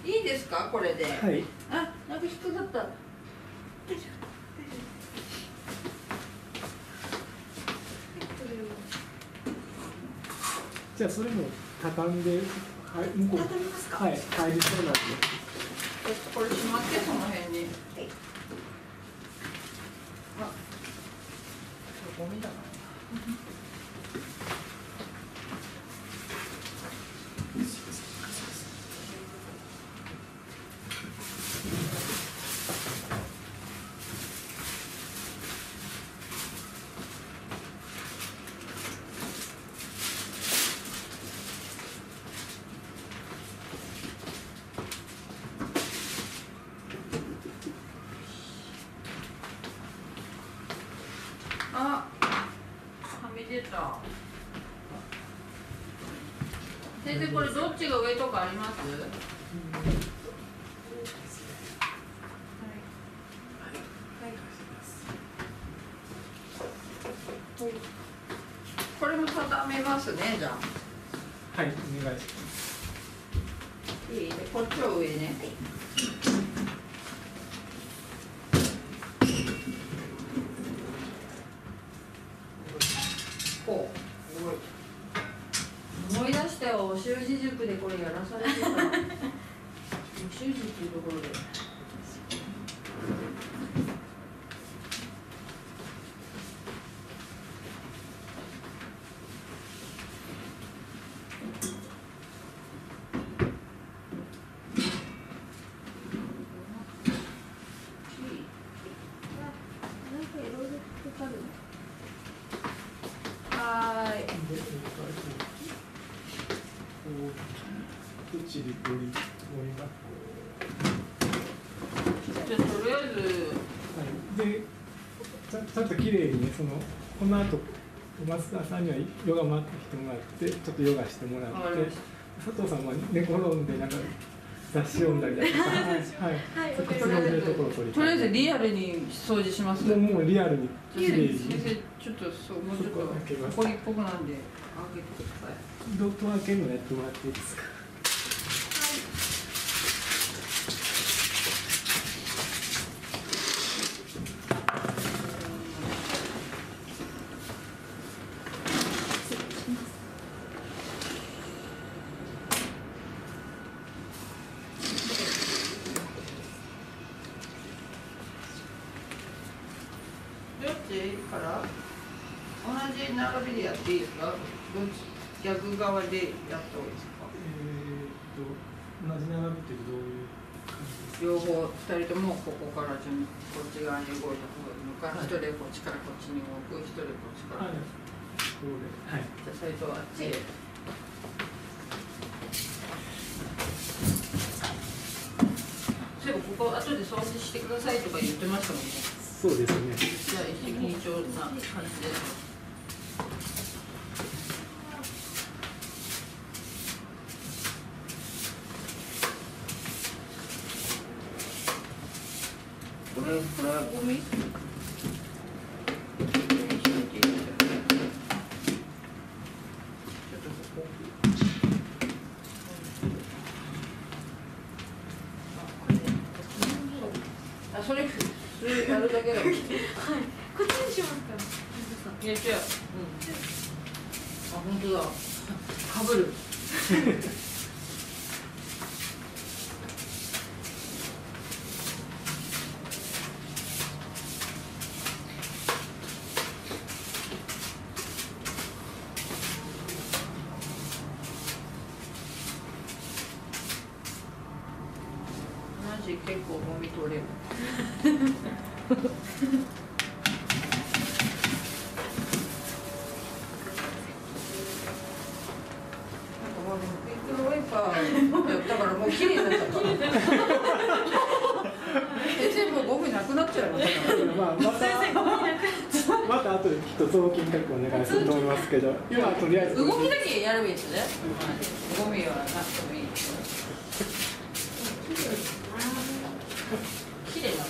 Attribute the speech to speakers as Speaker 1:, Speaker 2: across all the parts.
Speaker 1: いいですかこれで。
Speaker 2: はい。
Speaker 1: あ、なんか低かった。
Speaker 2: じゃあそれも畳んで、はい、向こう。
Speaker 3: 畳みますか。
Speaker 2: はい、入りそうなんで。
Speaker 1: これしまってその辺に。はい。あ、ゴミだな。あ、はみ出た。先生、これどっちが上とかあります？これも畳めますね、じゃあ。
Speaker 2: はい、お願いします。
Speaker 1: いい？こっちは上ね。こう。思い出したよ、お習字塾でこれやらされてた。お習字っていうところで。じゃあとりあえず、
Speaker 2: でちゃんと綺麗にね、この後増田さんにはヨガマットしてもらって、ちょっとヨガしてもらって、佐藤さんは寝転んでなんか雑誌読んだりだとか、
Speaker 1: とりあえずリアルに掃除します。
Speaker 2: もうリアルに綺麗に。
Speaker 1: 先生ちょっともうちょっとこりっぽくなんで開けてください。
Speaker 2: ドット開けるのやってもらっていいですか。
Speaker 1: から同じ並びでやっていいですか？逆側でやった方がいいですか？
Speaker 2: 同じ並びってどういう感じですか？
Speaker 1: 両方2人ともここからこっち側に動いた方がいいのか、1人でこっちからこっちに動く、1人でこっちから。はい。じゃあ斉藤はあっちへ。そういえばここ後で掃除してくださいとか言ってましたもんね。
Speaker 2: そうですね。
Speaker 1: じゃあ一石二鳥な感じです。これはゴミ？それやるだけだもん。はい。
Speaker 3: こっちにしますか。
Speaker 1: いや違う。あ、本当だ。かぶる。マジ結構ゴミ取れる。だからもう綺麗になっちゃった。全部ゴミなくなっちゃいました。
Speaker 2: また後できっと雑巾かくお願いすると思いますけど、今はとりあえず
Speaker 1: 動きだけやればいいですね。ゴミはなくてもいい。綺麗になった。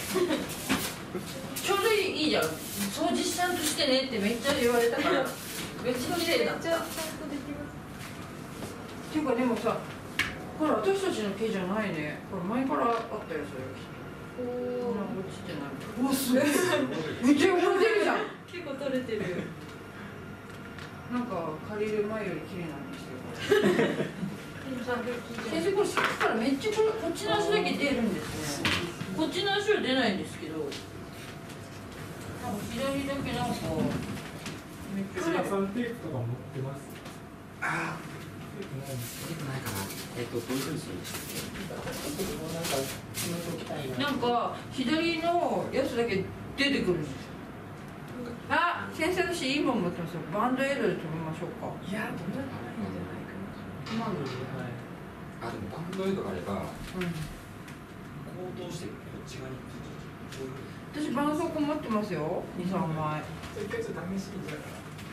Speaker 1: ちょうどいいじゃん。掃除ちゃんとしてねってめっちゃ言われたから、めっちゃ綺麗になった。っていうかでもさ、 これ私たちの毛じゃないね。これ前からあったよ、それ。おお、落ちてない。お、すごい。めっちゃ汚れてるじゃん。
Speaker 3: 結構取れてる。
Speaker 1: なんか借りる前より綺麗なんですよ。先生、これさっきからめっちゃこっちの足だけ出るんですね。こっちの足は出ないんですけど。左だけなんか。めっちゃ出る。
Speaker 2: さんテープとか持ってます。
Speaker 4: ああ。
Speaker 2: テープないんですか。
Speaker 4: テープないかな。どういうふうにするんですか。
Speaker 1: なんか左のやつだけ出てくるんですよ。あ、先生、私いいもん持ってますよ。バンドエイドで止めましょうか。
Speaker 4: いや、どんなのないんじゃないかな。
Speaker 1: 今ので、
Speaker 4: あ、でもバンドエイドがあれば、
Speaker 1: うん、
Speaker 4: こう通してこっち側に。
Speaker 1: 私絆創膏持ってますよ。2、3枚。
Speaker 2: 一回ちょっと試しにじゃ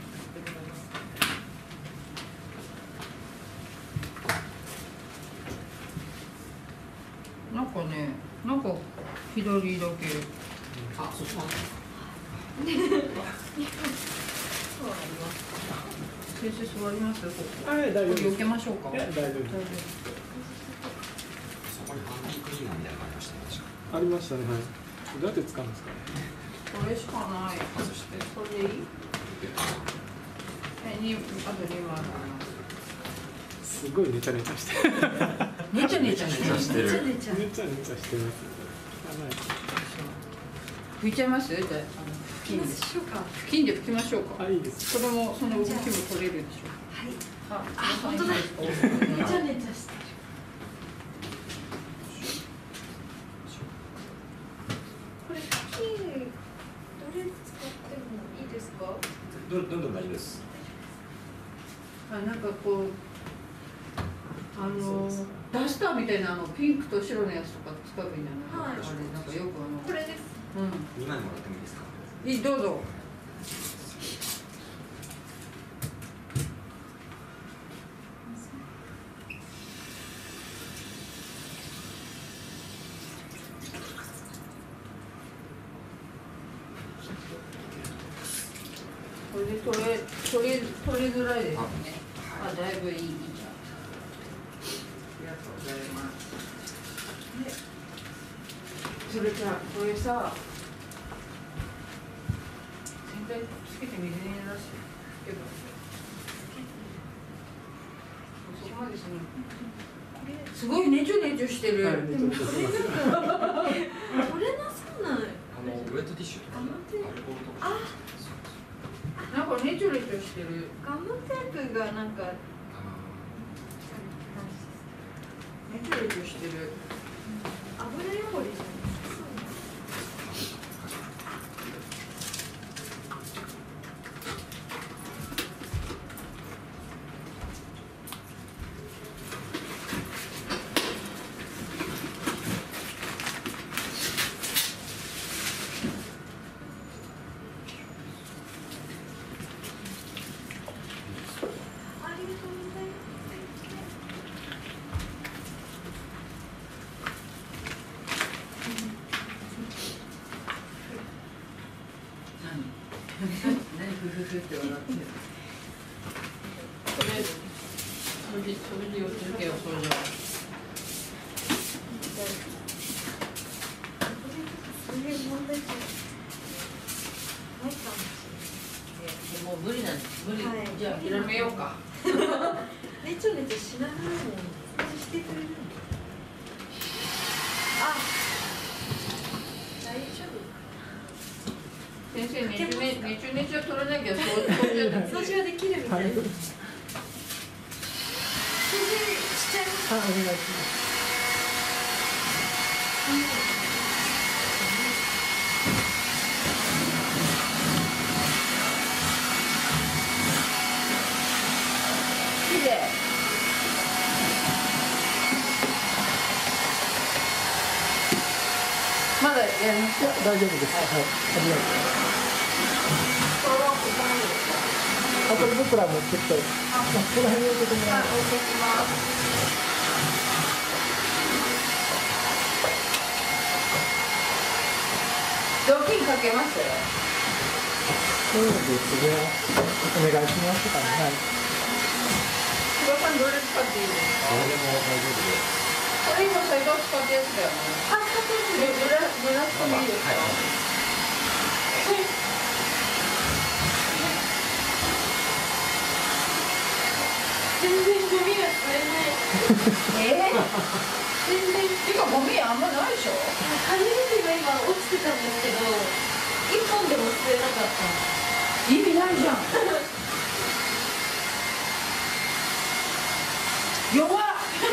Speaker 1: なんかね、なんか左だけ。
Speaker 4: あ、そっちもある。
Speaker 1: 先生座ります。ここ。
Speaker 2: はい、大丈夫です。
Speaker 1: 避けましょうか。
Speaker 2: いや、大丈夫です。
Speaker 4: そこにハンディクリーナーみたいなのがありましたね。確か
Speaker 2: ありましたね。はい。どうやって使うんですかね。
Speaker 1: これしかない。
Speaker 4: 外して。
Speaker 1: これでいい？に、あと2枚。
Speaker 2: すごいネチャネチャして。
Speaker 1: ネチャネチャしてる。
Speaker 3: めちゃめちゃ。
Speaker 2: ネチャネチャしてます。
Speaker 1: 拭いちゃいます？じゃあ、布巾で。布巾で拭きましょうか。
Speaker 2: あ、いいです。
Speaker 1: それもその動きも取れるでしょう。
Speaker 3: はい。
Speaker 1: あ、
Speaker 3: 本当だ。めちゃめちゃしてる。これ布巾どれ使ってもいいですか？
Speaker 4: どんどん大丈夫です。
Speaker 1: なんかこうダスターみたいなピンクと白のやつとか使えばいいんじゃない？
Speaker 3: はい。
Speaker 1: あれなんかよく
Speaker 3: これです。
Speaker 1: うん。
Speaker 4: 2枚もらってもいいですか？
Speaker 1: いい、どうぞ。これで取れづらいですね。あ、だいぶいいじゃん。ありがとうございます。で、それからこれさ、全体つけて水に濡らして拭けばそこまでする。すごいネチョネチョしてる。
Speaker 3: でもこれなんか取れなそうな。
Speaker 4: ウェットティッシュとか、アルコールとか。
Speaker 1: なんかネチョネチョしてる。
Speaker 3: ガムテープがなんか。
Speaker 1: ネチョネチョしてる。
Speaker 3: 油汚れじゃない。
Speaker 1: 何フフフって笑ってる。それで4つけよ、それじゃもう無理なんです。無理。
Speaker 3: はい、
Speaker 1: じゃあ諦めようか。
Speaker 3: ネチョネチョしながらもしてくれる。あ、大丈夫。
Speaker 1: 先生、ネチュネチュ取らなきゃそう
Speaker 3: 掃除はできるみたいな。掃除しちゃいます。
Speaker 2: あ、お願いします。
Speaker 1: きれい。まだやりますか？
Speaker 2: 大丈夫です。はい、ありがとう。あと僕らもちょっと、この辺に置いてもらう。
Speaker 1: 置いてきます。雑巾かけます？
Speaker 2: そうですね。お願いしますかね。はい。
Speaker 1: 柴さんどれ使っていいですか？
Speaker 4: どれでも大丈夫で。
Speaker 1: これ今斎藤使ってやつだよね。
Speaker 3: あ、使ってる。
Speaker 1: 濡らしてもいいですか？
Speaker 3: 全然ゴミが吸えない。全然。
Speaker 1: てかゴミあんまないでしょ？
Speaker 3: 初めてが今落ちてたんですけど、一本でも吸えなかった。
Speaker 1: 意味ないじゃん。弱っ。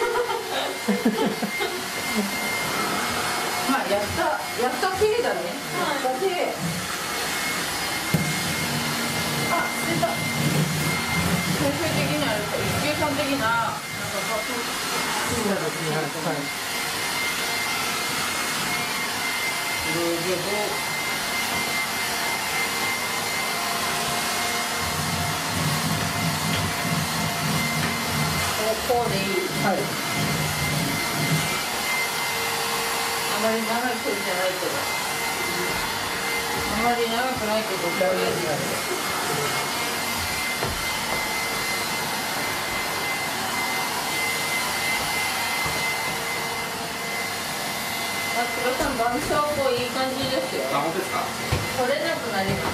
Speaker 1: まあやった手だね。やった手。あ、出た。先生的な一級さん的ななんか
Speaker 2: そうですね、はい。
Speaker 1: こうでいい。
Speaker 2: はい。
Speaker 1: あまり長い距離じゃないけど。あまり長くないけど、こういうやつ。あ、柴さん、板書こういい感じですよ。
Speaker 4: あ、本当ですか。
Speaker 1: 取れなくなりました。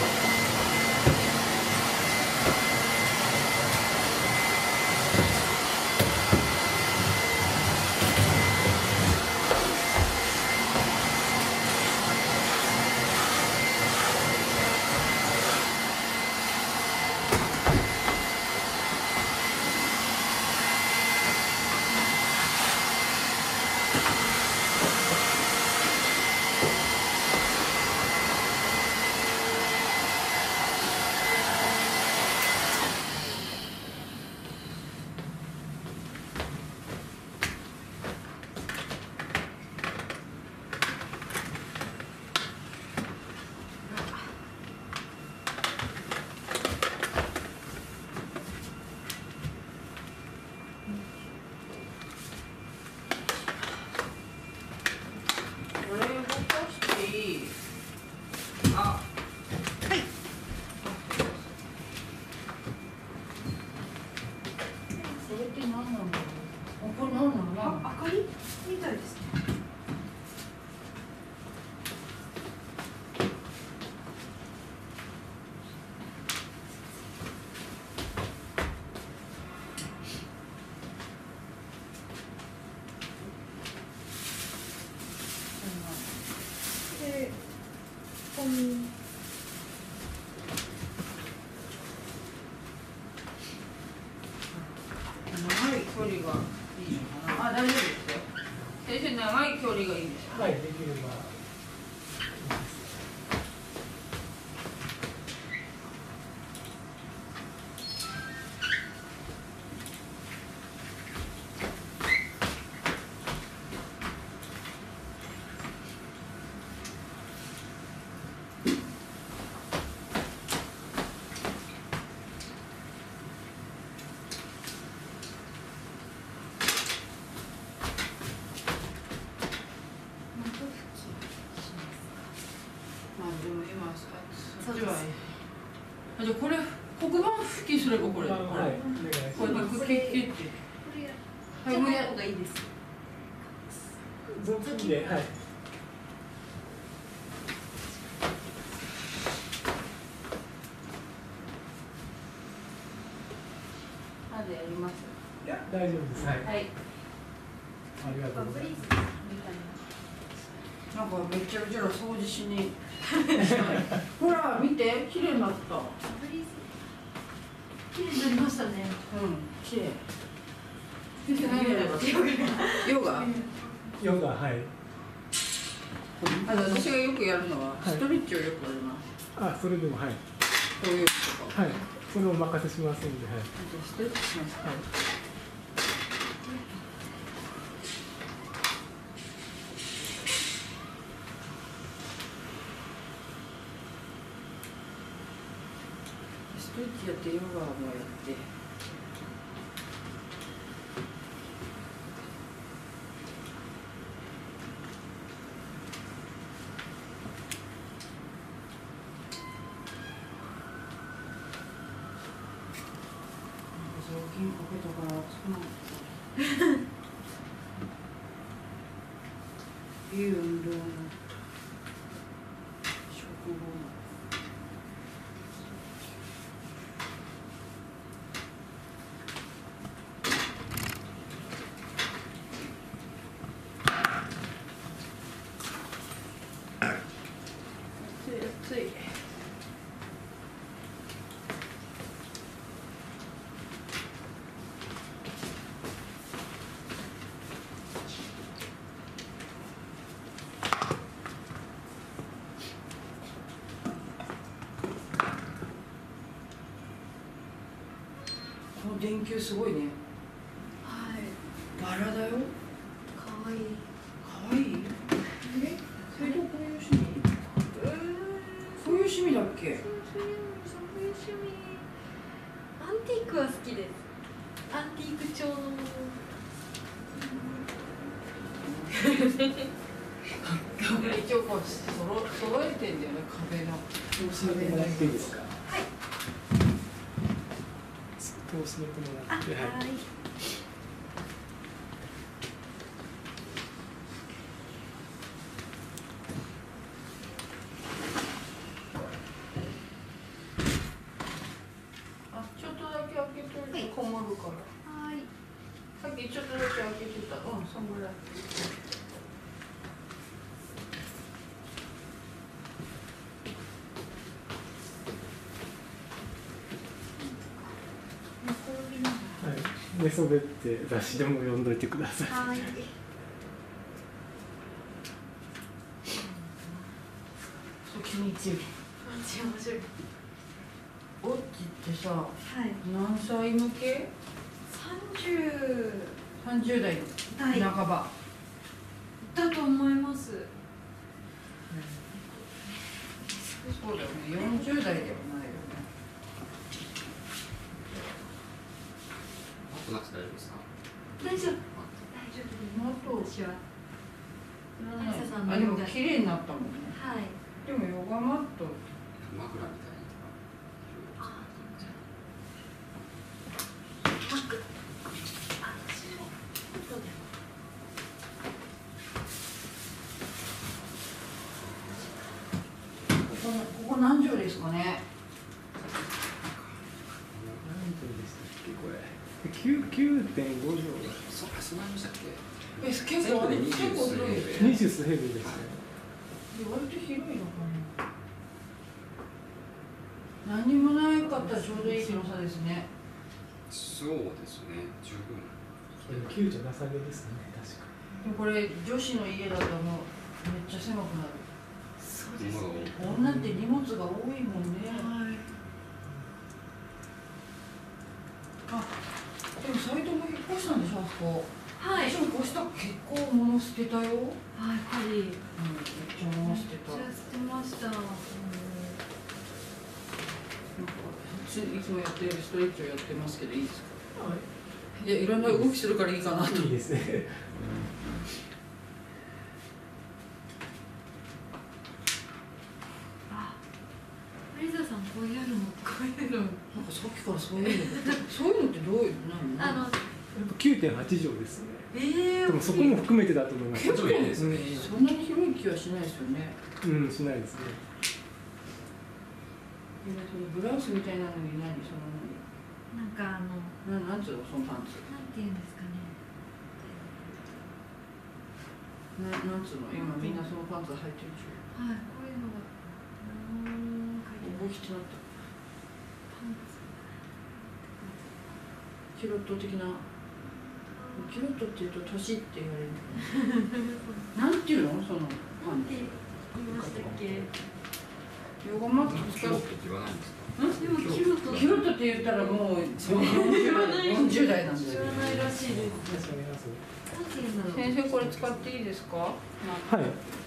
Speaker 1: 長い距離がいいのかな。あ、大丈夫ですよ。先生、長い距離がいいですか？
Speaker 2: はい、できれば。
Speaker 1: じゃあこれ黒板拭きすればこれ、
Speaker 2: はい、
Speaker 1: これでキュッキュッて。
Speaker 3: これじゃない方がいいです。
Speaker 2: 雑巾で、はい。
Speaker 1: あでやります。
Speaker 2: いや、大丈夫です。はい。
Speaker 1: はい。
Speaker 2: ありがとうございます。
Speaker 1: なんかめっちゃうちら掃除しに。ほら見て、綺麗になった。
Speaker 3: 綺麗になりましたね。
Speaker 1: うん、綺麗。ヨガ。
Speaker 2: ヨガ、はい。
Speaker 1: 私がよくやるのはストレッチをよくやります。
Speaker 2: あ、それでも、はい。
Speaker 1: こういうとか。
Speaker 2: はい。それをお任せしますんで、はい。
Speaker 1: ストレッチします。
Speaker 2: はい。
Speaker 1: ストレッチやってヨガもやって。雑巾こいい運動の食後の暑い。この電球すごいね。
Speaker 3: はい。
Speaker 1: バラだよ。
Speaker 3: かわいい。
Speaker 1: かわいい。え、それとこういう趣味？そういう趣味だっけ？
Speaker 3: そういう趣味。アンティークは好きです。アンティーク調のもの。
Speaker 1: 一応こう揃えてんだよね、壁の。
Speaker 2: 閉めてもらっていいですか。
Speaker 3: はい。
Speaker 2: 戸を閉めても
Speaker 3: あ、
Speaker 2: らって。
Speaker 3: はい。
Speaker 1: あ、ちょっとだけ開けといてこもるから。
Speaker 3: はい。
Speaker 1: さっきちょっとだけ開けてた。うん、そんぐらい。
Speaker 2: はい、寝そべって雑誌でも読んどいてください。
Speaker 3: はい。
Speaker 1: 気持ちいい。
Speaker 3: 面白い。
Speaker 1: オッチってさ、
Speaker 3: はい。
Speaker 1: 何歳向け？30代
Speaker 3: はい
Speaker 1: 半ば。
Speaker 3: だと思います。
Speaker 1: そうだよね、40代ではないよね。
Speaker 4: あとなくて大丈夫ですか？
Speaker 3: 大丈夫。大丈夫です。
Speaker 1: もっと
Speaker 3: 私は。
Speaker 1: あ、
Speaker 3: さんの
Speaker 1: でも綺麗になったもんね。
Speaker 3: はい。
Speaker 1: でもヨガマット。
Speaker 4: 枕みたいにとか。
Speaker 3: マック。あ、私も。そうだよ。
Speaker 1: ここ何畳ですかね。
Speaker 2: 何分でしたっけこれ。9.5畳。
Speaker 4: そうなんでしたっけ？
Speaker 1: 結構
Speaker 4: 全部で
Speaker 1: 結構広いよね。
Speaker 2: 20数平米ですね。
Speaker 1: 割と広いのかな。何もないかったらちょうどいい広さですね。
Speaker 4: そうですね、十分。
Speaker 2: 9畳なさげですね、確か
Speaker 1: でもこれ女子の家だともうめっちゃ狭くなる。
Speaker 3: そう
Speaker 4: ですね
Speaker 1: 女って荷物が多いもんね。
Speaker 3: はい。
Speaker 1: あ、でもサイトも引っ越したんでしょ、あそこ。
Speaker 3: はい。
Speaker 1: 私も越したら結構物捨てたよ。
Speaker 3: やっぱり。
Speaker 1: めっちゃ物捨てた。
Speaker 3: めっちゃ捨てました。
Speaker 1: いつもやってるストレッチをやってますけどいいですか？
Speaker 2: に。
Speaker 1: いや、いろんな動きするからいいかなと。
Speaker 2: いいですね。
Speaker 3: あ、有田さんこういうの
Speaker 1: なんかさっきからそういうのそういうのってどういう何？
Speaker 2: やっぱ9.8畳ですね。でもそこ
Speaker 3: 大きい
Speaker 2: も含めてだと思います。
Speaker 1: 結構
Speaker 4: ですね。
Speaker 1: そんなに広い気はしないですよね。
Speaker 2: うん、しないですね。
Speaker 1: そのブラウスみたいなのに何その
Speaker 3: なんか
Speaker 1: なんつうのそのパンツ。
Speaker 3: なんていうんですかね。
Speaker 1: なんつうの今みんなそのパンツ履いてるでしょ。
Speaker 3: はい、こういうのが
Speaker 1: 大きくなった。
Speaker 3: パンツ。
Speaker 1: キロット的な。キロットって言うと年って言われる。なんていうのそのパンツ。
Speaker 3: なんて言いましたっけ？
Speaker 1: ヨガマット使う。
Speaker 4: キロって言わないんですか？
Speaker 3: でもキロと
Speaker 1: キロットって言ったらもう40代なんですよ。
Speaker 3: 知らないらしいです。
Speaker 2: 確かにあります。
Speaker 3: なんていうんだろう。
Speaker 1: 先生これ使っていいですか？
Speaker 2: はい。